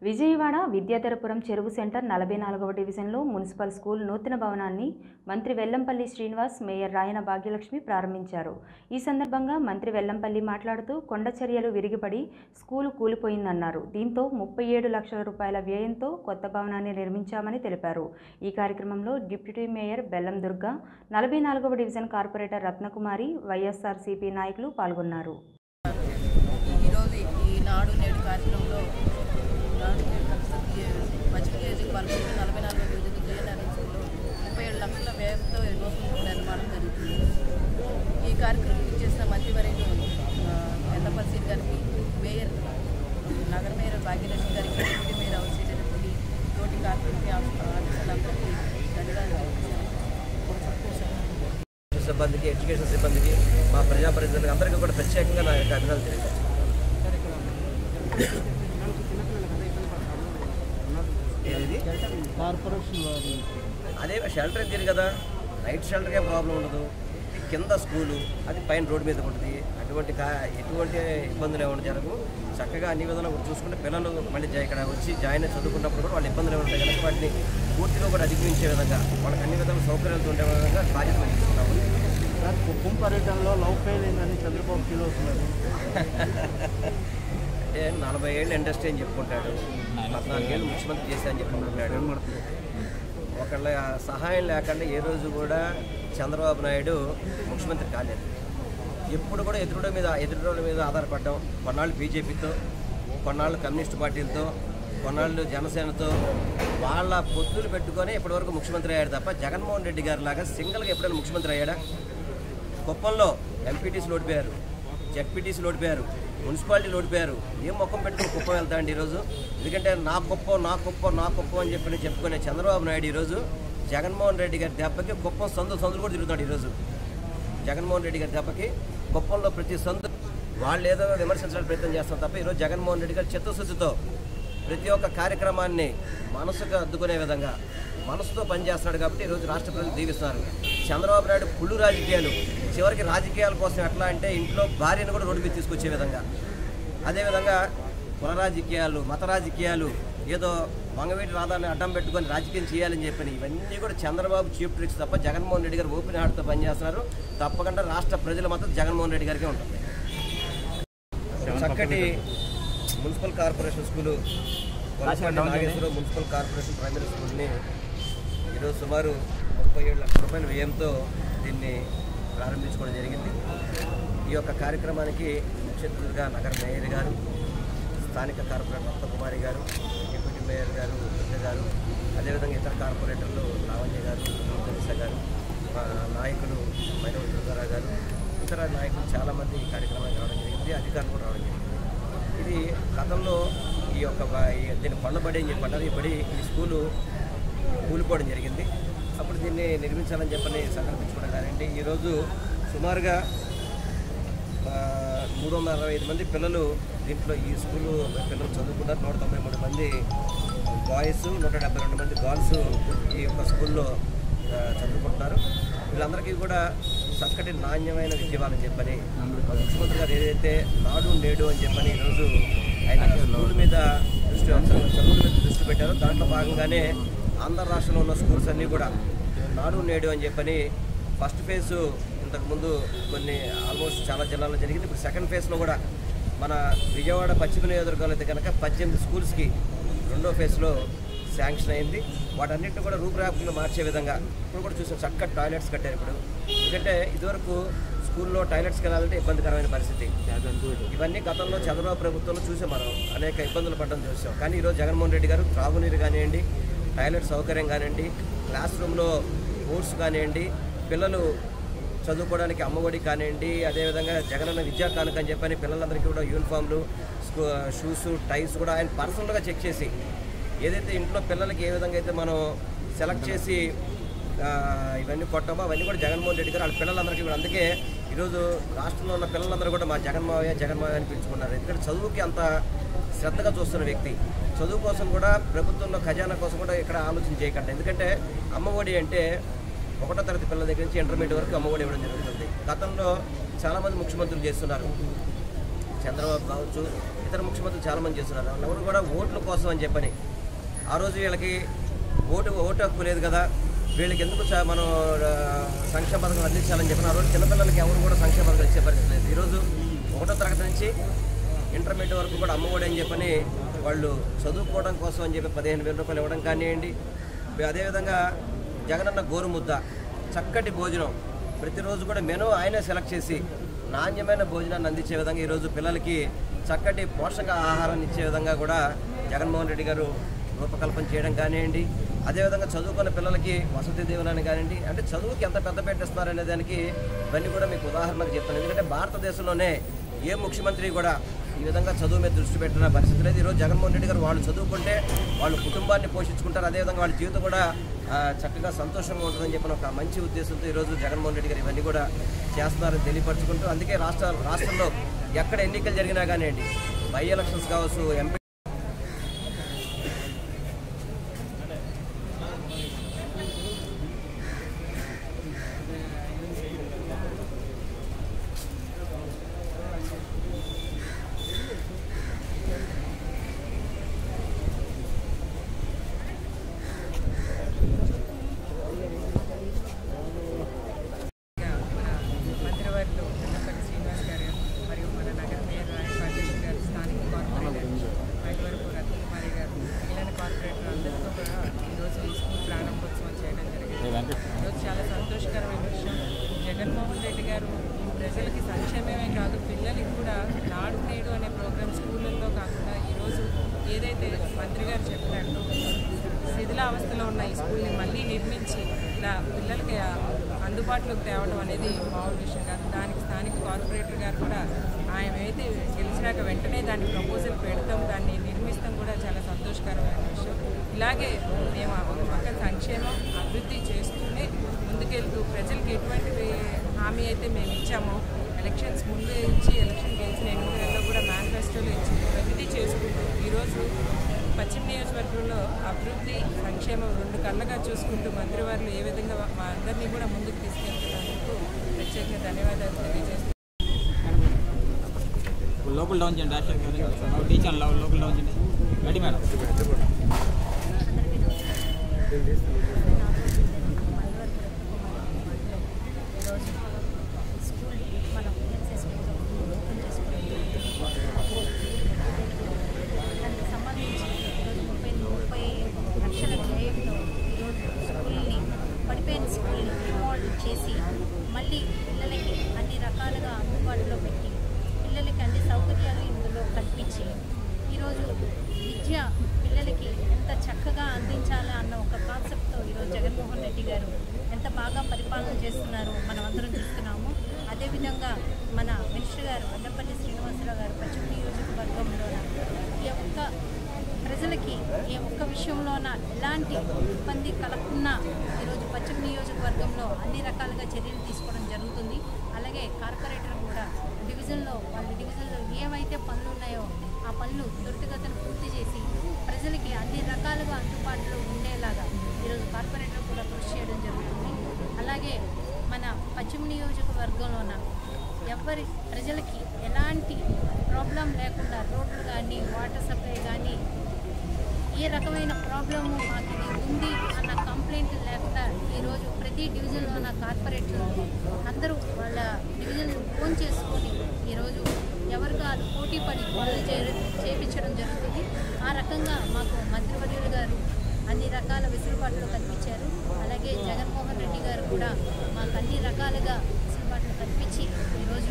విజయవాడ విద్యాధరపురం చెరువు సెంటర్ 44వ డివిజన్లో municipal school నూతన భవనాన్ని మంత్రి వెల్లంపల్లి శ్రీనివాస్, మేయర్ రాయన భాగ్యలక్ష్మి ప్రారంభించారు. ఈ సందర్భంగా మంత్రి వెల్లంపల్లి మాట్లాడుతూ కొండచర్యలు విరిగిపడి స్కూలు కూలిపోయిందన్నారు. దీంతో 37 లక్షల రూపాయల వ్యయంతో కొత్త భవనాన్ని నిర్మించామని తెలిపారు. ఈ కార్యక్రమంలో డిప్యూటీ మేయర్ బెల్లం దుర్గా, 44వ డివిజన్ కార్పొరేటర్ రత్నకుమారి, వైఎస్ఆర్సీపీ నాయకులు పాల్గొన్నారు. మచిలీపల్లి 44వ డివిజన్ జేఎన్ఆర్ఎన్ స్కూల్లో 37 లక్షల వ్యయంతో నిర్మాణం జరుగుతుంది. ఈ కార్యక్రమం ఇచ్చేసిన మంత్రివర్యులు వెల్లంపల్లి గారికి, మేయర్ నగర మేయర్ భాగ్యలక్ష్మి గారికి, డిప్యూటీ మేయర్ అవసరమైనటువంటి తోటి కార్పొరేటర్లందరికీ ధన్యవాదాలు. సిబ్బందికి, ఎడ్యుకేషన్ సిబ్బందికి, మా ప్రజాప్రతినిధులకు అందరికీ కూడా ప్రత్యేకంగా నా యొక్క అభినందనలు తెలియజేస్తాను. అదే షెల్టర్ తీరు కదా, నైట్ షెల్టర్కే ప్రాబ్లం ఉండదు. కింద స్కూలు, అది పైన రోడ్డు మీద ఉంటుంది. ఎటువంటి ఇబ్బందులు ఏమైనా జరగవు. చక్కగా అన్ని విధాలు చూసుకుంటే పిల్లలు మళ్ళీ ఇక్కడ వచ్చి జాయిన్ చదువుకున్నప్పుడు కూడా వాళ్ళ ఇబ్బందులు ఏమైనా కనుక వాటిని పూర్తిగా కూడా అధిగమించే విధంగా, వాళ్ళకి అన్ని విధాల సౌకర్యాలు ఉండే విధంగా బాధ్యత వహిస్తున్నాము. కుప్పం పర్యటనలో లవ్ ఫెయిల్ అయిందని చంద్రబాబు ఫీల్ అవుతున్నారు. అంటే 40 ఏళ్ళు ఇండస్ట్రీ అని చెప్పుకుంటాడు, 14 ఏళ్ళు ముఖ్యమంత్రి చేశారని చెప్పుకుంటున్నాడు. ఒకళ్ళ సహాయం లేకుండా ఏ రోజు కూడా చంద్రబాబు నాయుడు ముఖ్యమంత్రి కాలేదు. ఎప్పుడు కూడా ఎదురుల మీద ఆధారపడ్డాం. కొన్నాళ్ళు బీజేపీతో, కొన్నాళ్ళు కమ్యూనిస్ట్ పార్టీలతో, కొన్నాళ్ళు జనసేనతో వాళ్ళ పొత్తులు పెట్టుకొని ఇప్పటివరకు ముఖ్యమంత్రి అయ్యాడు తప్ప జగన్మోహన్ రెడ్డి గారి లాగా సింగిల్గా ఎప్పుడైనా ముఖ్యమంత్రి అయ్యాడా? కుప్పంలో ఎంపీటీసీలు ఓడిపోయారు, జెడ్పీటీసీలు ఓడిపోయారు, మున్సిపాలిటీలు ఓడిపోయారు. ఏం ముఖం పెట్టుకుని కుప్పం వెళ్తాండి ఈరోజు? ఎందుకంటే నా కుప్పం అని చెప్పి చెప్పుకునే చంద్రబాబు నాయుడు ఈరోజు జగన్మోహన్ రెడ్డి గారి దెబ్బకి కుప్పం సందులు కూడా తిరుగుతాడు. ఈరోజు జగన్మోహన్ రెడ్డి గారి దెబ్బకి కుప్పంలో ప్రతి సందు వాళ్ళు ఏదో విమర్శించడానికి ప్రయత్నం చేస్తాం తప్ప ఈరోజు జగన్మోహన్ రెడ్డి గారు చిత్తశుద్ధితో ప్రతి ఒక్క కార్యక్రమాన్ని మనసుకు అద్దుకునే విధంగా మనసుతో పనిచేస్తున్నాడు. కాబట్టి ఈరోజు రాష్ట్ర ప్రజలు దీవిస్తున్నారు. చంద్రబాబు నాయుడు పుళ్ళు రాజకీయాలు, చివరికి రాజకీయాల కోసం ఎట్లా అంటే ఇంట్లో భార్యను కూడా రోడ్డు మీద తీసుకొచ్చే విధంగా, అదేవిధంగా కుల రాజకీయాలు, మత రాజకీయాలు, ఏదో వంగవీటి రాధాన్ని అడ్డం పెట్టుకొని రాజకీయం చేయాలని చెప్పని ఇవన్నీ కూడా చంద్రబాబు చీప్ ట్రిక్స్ తప్ప జగన్మోహన్ రెడ్డి గారు ఓపెన్ హార్ట్తో పనిచేస్తున్నారు. తప్పకుండా రాష్ట్ర ప్రజల మద్దతు జగన్మోహన్ రెడ్డి గారికి ఉంటుంది. చక్కటి municipal corporation school, Nageswaram municipal corporation primary స్కూల్ని ఈరోజు సుమారు 37 లక్షల రూపాయల వ్యయంతో దీన్ని ప్రారంభించుకోవడం జరిగింది. ఈ యొక్క కార్యక్రమానికి ముఖ్య అతిథిగా నగర మేయర్ గారు, స్థానిక కార్పొరేటర్ రత్నకుమారి గారు, డిప్యూటీ మేయర్ గారు దుర్గ గారు, అదేవిధంగా ఇతర కార్పొరేటర్లు లావణ్య గారు, తెలుసా గారు, నాయకులు మైనవ దుర్గారావు గారు, ఇతర నాయకులు చాలామంది ఈ కార్యక్రమానికి రావడం జరిగింది. అధికారులు కూడా రావడం జరిగింది. ఇది గతంలో ఈ యొక్క దీన్ని కొండబడి అని చెప్పి ఈ స్కూలు కూలిపోవడం జరిగింది. అప్పుడు దీన్ని నిర్మించాలని చెప్పని సంకల్పించుకోవడం కానివ్వండి. ఈరోజు సుమారుగా 365 మంది పిల్లలు దీంట్లో ఈ స్కూలు పిల్లలు చదువుకున్నారు. 193 మంది బాయ్స్, 172 మంది గర్ల్స్ ఈ యొక్క స్కూల్లో చదువుకుంటున్నారు. వీళ్ళందరికీ కూడా చక్కటి నాణ్యమైన విద్య ఇవ్వాలని చెప్పని ముఖ్యమంత్రి గారు ఏదైతే నాడు నేడు అని చెప్పని ఈరోజు ఆయన చదువుల మీద దృష్టి పెట్టారో దాంట్లో భాగంగానే ఆంధ్ర రాష్ట్రంలో ఉన్న స్కూల్స్ అన్నీ కూడా నాడు నేడు అని చెప్పని ఫస్ట్ ఫేజ్ ఇంతకుముందు కొన్ని ఆల్మోస్ట్ చాలా జిల్లాల్లో జరిగింది. ఇప్పుడు సెకండ్ ఫేజ్లో కూడా మన విజయవాడ పశ్చిమ నియోజకవర్గంలో అయితే కనుక 18 స్కూల్స్కి రెండో ఫేజ్లో శాంక్షన్ అయింది. వాటన్నిటిని కూడా రూపురేఖలు మార్చే విధంగా ఇప్పుడు కూడా చూసాం. చక్కటి టాయిలెట్స్ కట్టారు ఇప్పుడు. ఎందుకంటే ఇదివరకు స్కూల్లో టాయిలెట్స్కి వెళ్ళాలంటే ఇబ్బందికరమైన పరిస్థితి. ఇవన్నీ గతంలో చంద్రబాబు ప్రభుత్వంలో చూసాం, మనం అనేక ఇబ్బందులు పడడం చూసాం. కానీ ఈరోజు జగన్మోహన్ రెడ్డి గారు త్రాగునీరు కానివ్వండి, టాయిలెట్ సౌకర్యం కానివ్వండి, క్లాస్ రూమ్లో బోర్డ్స్ కానివ్వండి, పిల్లలు చదువుకోవడానికి అమ్మఒడి కానివ్వండి, అదేవిధంగా జగనన్న విద్యా కానుక అని చెప్పని పిల్లలందరికీ కూడా యూనిఫామ్లు, షూస్, టైస్ కూడా ఆయన పర్సనల్గా చెక్ చేసి ఏదైతే ఇంట్లో పిల్లలకి ఏ విధంగా అయితే మనం సెలెక్ట్ చేసి ఇవన్నీ కొట్టామో అవన్నీ కూడా జగన్మోహన్ రెడ్డి గారు వాళ్ళ పిల్లలందరికీ కూడా. అందుకే ఈరోజు రాష్ట్రంలో ఉన్న పిల్లలందరూ కూడా మా జగన్మావయ్య అని పిలుచుకున్నారు. ఎందుకంటే చదువుకి అంత శ్రద్ధగా చూస్తున్న వ్యక్తి. చదువు కోసం కూడా ప్రభుత్వంలో ఖజానా కోసం కూడా ఇక్కడ ఆలోచన చేయకండి. ఎందుకంటే అమ్మఒడి అంటే 1వ తరగతి పిల్లల దగ్గర నుంచి ఇంటర్మీడియట్ వరకు అమ్మఒడి ఇవ్వడం జరుగుతుంది. గతంలో చాలామంది ముఖ్యమంత్రులు చేస్తున్నారు. చంద్రబాబు కావచ్చు, ఇతర ముఖ్యమంత్రులు చాలామంది చేస్తున్నారు. ఎవరు కూడా ఓట్ల కోసం అని చెప్పని ఆ రోజు వీళ్ళకి ఓటు హక్కు లేదు కదా, వీళ్ళకి ఎందుకు మనం సంక్షేమ పథకం అందించాలని చెప్పిన ఆ రోజు చిన్నపిల్లలకి ఎవరు కూడా సంక్షేమ పథకం ఇచ్చే పరిస్థితి లేదు. ఈరోజు 1వ తరగతి నుంచి ఇంటర్మీడియట్ వరకు కూడా అమ్మఒడి అని చెప్పని వాళ్ళు చదువుకోవడం కోసం అని చెప్పి 15,000 రూపాయలు ఇవ్వడం కానివ్వండి. అదేవిధంగా జగనన్న గోరుముద్ద, చక్కటి భోజనం, ప్రతిరోజు కూడా మెనూ ఆయనే సెలెక్ట్ చేసి నాణ్యమైన భోజనాన్ని అందించే విధంగా ఈరోజు పిల్లలకి చక్కటి పోషక ఆహారాన్ని ఇచ్చే విధంగా కూడా జగన్మోహన్ రెడ్డి గారు రూపకల్పన చేయడం కానివ్వండి. అదేవిధంగా చదువుకున్న పిల్లలకి వసతి దీవెనని కానివ్వండి. అంటే చదువుకి ఎంత పెద్దపీట ఇస్తున్నారనే దానికి ఇవన్నీ కూడా మీకు ఉదాహరణకు చెప్తాను. ఎందుకంటే భారతదేశంలోనే ఏ ముఖ్యమంత్రి కూడా ఈ విధంగా చదువు మీద దృష్టి పెట్టిన పరిస్థితి లేదు. ఈరోజు జగన్మోహన్ రెడ్డి గారు వాళ్ళు చదువుకుంటే వాళ్ళు కుటుంబాన్ని పోషించుకుంటారు, అదేవిధంగా వాళ్ళ జీవితం కూడా చక్కగా సంతోషంగా ఉంటుందని చెప్పిన ఒక మంచి ఉద్దేశంతో ఈరోజు జగన్మోహన్ రెడ్డి గారు ఇవన్నీ కూడా చేస్తున్నారని తెలియపరచుకుంటూ, అందుకే రాష్ట్రంలో ఎక్కడ ఎన్నికలు జరిగినా కానివ్వండి, బై ఎలక్షన్స్ కావచ్చు, ఎంపీ ఈరోజు చాలా సంతోషకరమైన విషయం. జగన్మోహన్ రెడ్డి గారు ప్రజలకి సంక్షేమమే కాదు, పిల్లలకి కూడా నాడు నేడు అనే ప్రోగ్రాం స్కూళ్ళల్లో కాకుండా ఈరోజు ఏదైతే మంత్రి గారు చెప్పినట్టు శిథిలావస్థలో ఉన్న ఈ స్కూల్ని మళ్ళీ నిర్మించి ఇలా పిల్లలకి అందుబాటులోకి తేవడం అనేది మామూలు విషయం కాదు. దానికి స్థానిక కార్పొరేటర్ గారు కూడా ఆయన అయితే గెలిచినాక వెంటనే దాన్ని ప్రపోజల్ పెడతాం, దాన్ని నిర్మిస్తాం కూడా చాలా సంతోషకరమైన విషయం. ఇలాగే మేము ఒక పక్క సంక్షేమం అభివృద్ధి చేస్తూనే ముందుకెళ్తూ ప్రజలకు ఎటువంటి హామీ అయితే మేము ఇచ్చామో ఎలక్షన్స్ ముందే ఇచ్చి ఎలక్షన్ గెలిచిన 8 నెలల్లో కూడా మేనిఫెస్టోలో ఇచ్చి ప్రతిదీ చేసుకుంటూ ఈరోజు పశ్చిమ నియోజకవర్గంలో అభివృద్ధి సంక్షేమం 2 కళ్ళగా చూసుకుంటూ మంత్రివారులు ఏ విధంగా మా అందరినీ కూడా ముందుకు తీసుకెళ్తున్నందుకు ప్రత్యేకంగా ధన్యవాదాలు తెలియజేస్తున్నాను. లోకల్ డౌన్ చేయండి, రేషన్ టీచర్ లోకల్ డౌన్ చేయండి. Ready madam. పడిపోయిన స్కూల్ని రిమోడల్ చేసి మళ్ళీ పిల్లలకి అన్ని రకాలుగా అందుబాటులో పెట్టి పిల్లలకి అన్ని సౌకర్యాలు ఇందులో కల్పించి ఈరోజు విద్య పిల్లలకి ఎంత చక్కగా అందించాలా అన్న ఒక కాన్సెప్ట్తో ఈరోజు జగన్మోహన్ రెడ్డి గారు ఎంత బాగా పరిపాలన చేస్తున్నారో మనం అందరం చూస్తున్నాము. అదేవిధంగా మన మినిస్టర్ గారు వెల్లంపల్లి శ్రీనివాసరావు గారు పశ్చిమ నియోజకవర్గంలో ఈ ఒక్క ప్రజలకి ఏ ఒక్క విషయంలోన ఎలాంటి ఇబ్బంది కలగకుండా ఈరోజు పశ్చిమ నియోజకవర్గంలో అన్ని రకాలుగా చర్యలు తీసుకోవడం జరుగుతుంది. అలాగే కార్పొరేటర్ కూడా వాళ్ళ డివిజన్లో ఏవైతే పనులు ఉన్నాయో ఆ పనులు త్వరితగతిన పూర్తి చేసి ప్రజలకి అన్ని రకాలుగా అందుబాటులో ఉండేలాగా ఈరోజు కార్పొరేటర్ కూడా కృషి చేయడం జరుగుతుంది. అలాగే మన పశ్చిమ నియోజకవర్గంలోన ఎవరి ప్రజలకి ఎలాంటి ప్రాబ్లం లేకుండా రోడ్లు కానీ వాటర్ సప్లై కానీ ఏ రకమైన ప్రాబ్లము మాకు ఇది ఉంది అన్న కంప్లైంట్ లేకుండా ఈరోజు ప్రతి డివిజన్లో ఉన్న కార్పొరేట్లు అందరూ వాళ్ళ డివిజన్ ఫోన్ చేసుకొని ఈరోజు ఎవరు కాదు పోటీ పడి పనులు చేయించడం జరుగుతుంది. ఆ రకంగా మాకు మంత్రివర్యులు గారు అన్ని రకాల వెసులుబాట్లు కల్పించారు. అలాగే జగన్మోహన్ రెడ్డి గారు కూడా మాకు అన్ని రకాలుగా వెసులుబాట్లు కల్పించి ఈరోజు